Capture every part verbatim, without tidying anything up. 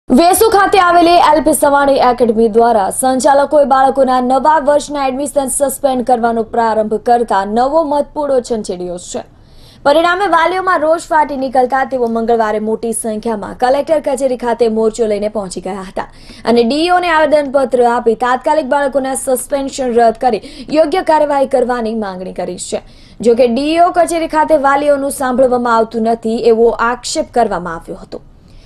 વેસુ ખાતે આવેલી LP Savani academy દ્વારા સંચાલકોએ બાળકોના નવા વર્ષના એડમિશન સસ્પેન્ડ કરવાનો પ્રારંભ કરતા નવો મતપૂડો છંછેડ્યો છે। પરિણામે વાલીઓમાં રોષ ફાટી નીકળતા તેઓ મંગળવારે મોટી સંખ્યામાં કલેક્ટર કચેરી ખાતે મોરચો લઈને પહોંચી ગયા હતા અને ડીઓને આવેદનપત્ર આપી તાત્કાલિક બાળકોના સસ્પેન્શન રદ કરી યોગ્ય કાર્યવાહી કરવાની માંગણી કરી છે। જો કે ડીઓ કચેરી ખાતે વાલીઓનું સાંભળવામાં આવતું નથી એવો આક્ષેપ કરવામાં આવ્યો હતો।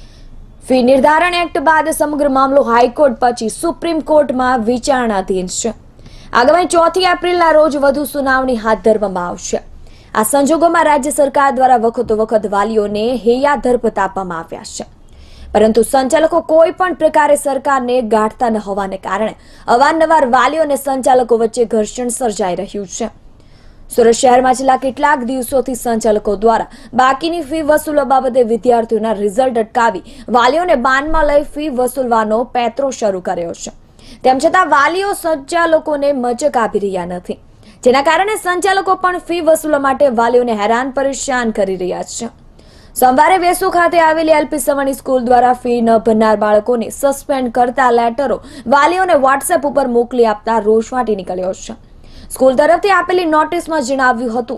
ફી નિર્ધારણ એક્ટ બાદ સમગ્ર મામલો હાઈકોર્ટ પછી સુપ્રીમ કોર્ટમાં વિચારણાધીન છે। આગામી ચોથી એપ્રિલના રોજ વધુ સુનાવણી હાથ ધરવામાં આવશે। આ સંજોગોમાં રાજ્ય સરકાર દ્વારા વખતો વખત વાલીઓને હૈયાધર્પત આપવામાં આવ્યા છે, પરંતુ સંચાલકો કોઈ પણ પ્રકારે સરકારને ગાંઠતા ન હોવાને કારણે અવારનવાર વાલીઓ અને સંચાલકો વચ્ચે ઘર્ષણ સર્જાઈ રહ્યું છે। સુરત શહેરમાં છેલ્લા કેટલાક દિવસોથી સંચાલકો દ્વારા બાકીની ફી વસૂલવા બાબતે વિદ્યાર્થીઓના રિઝલ્ટ અટકાવી વાલીઓને બાનમાં લઈ ફી વસૂલવાનો પેત્રો શરૂ કર્યો છે। તેમ છતાં વાલીઓ સંચાલકોને મચક આપી રહ્યા નથી, જેના કારણે સંચાલકો પણ ફી વસૂલવા માટે વાલીઓને હેરાન પરેશાન કરી રહ્યા છે। સોમવારે વેસુ ખાતે આવેલી એલપી સવાણી સ્કૂલ દ્વારા ફી ન ભરનાર બાળકોને સસ્પેન્ડ કરતા લેટરો વાલીઓને વોટ્સએપ ઉપર મોકલી આપતા રોષ ફાટી નીકળ્યો છે। સ્કૂલ તરફથી આપેલી નોટિસમાં જણાવ્યું હતું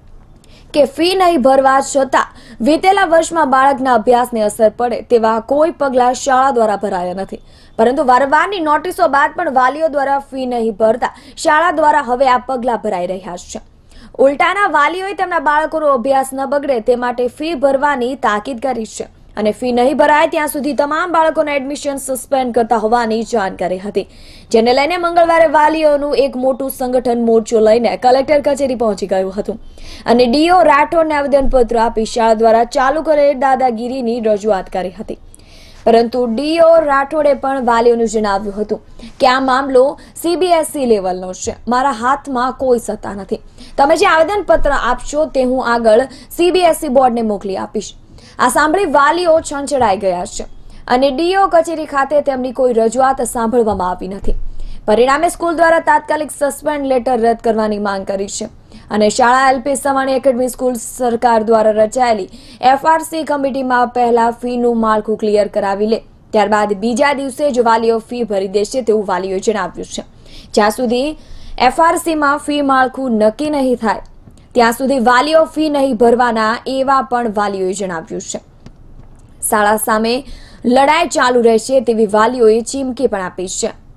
કે ફી નહીં ભરવા છતાં વીતેલા વર્ષમાં બાળકના અભ્યાસને અસર પડે તેવા કોઈ પગલાં શાળા દ્વારા ભરાયા નથી, પરંતુ વારંવારની નોટિસો બાદ પણ વાલીઓ દ્વારા ફી નહીં ભરતા શાળા દ્વારા હવે આ પગલાં ભરાઈ રહ્યા છે। ઉલટાના વાલીઓએ તેમના બાળકોનો અભ્યાસ ન બગડે તે માટે ફી ભરવાની તાકીદ કરી છે અને ફી નહીં ભરાય ત્યાં સુધી તમામ બાળકોના એડમિશન સસ્પેન્ડ કરતા હોવાની જાણકારી હતી, જેને લઈને મંગળવારે વાલીઓનું એક મોટું સંગઠન મોરચો લઈને કલેક્ટર કચેરી પહોંચી ગયું હતું અને ડીઓ રાઠોડને આવેદનપત્ર આપી શાળા દ્વારા ચાલુ કરેલ દાદાગીરીની રજૂઆત કરી હતી। પરંતુ ડીઓ રાઠોડે પણ વાલીઓનું જણાવ્યું હતું કે આ મામલો સીબીએસઈ લેવલનો છે, મારા હાથમાં કોઈ સત્તા નથી, તમે જે આવેદનપત્ર આપશો તે હું આગળ સીબીએસઈ બોર્ડને મોકલી આપીશ। આ સાંભળી વાલીઓ છંછેડાઈ ગયા છે અને ડીઓ કચેરી ખાતે તેમની કોઈ રજૂઆત સાંભળવામાં આવી નથી। પરિણામે સ્કૂલ દ્વારા તાત્કાલિક સસ્પેન્ડ લેટર રદ કરવાની માંગ કરી છે અને શાળા એલપી સવાણી એકેડમી સ્કૂલ સરકાર દ્વારા રચાયેલી એફઆરસી કમિટીમાં પહેલા ફીનું માળખું ક્લિયર કરાવી લે, ત્યારબાદ બીજા દિવસે જ વાલીઓ ફી ભરી દેશે તેવું વાલીઓએ જણાવ્યું છે। જ્યાં સુધી એફઆરસીમાં ફી માળખું નક્કી નહીં થાય ત્યાં સુધી વાલીઓ ફી નહીં ભરવાના એવા પણ વાલીઓએ જણાવ્યું છે। શાળા સામે લડાઈ ચાલુ રહેશે તેવી વાલીઓએ ચીમકી પણ આપી છે।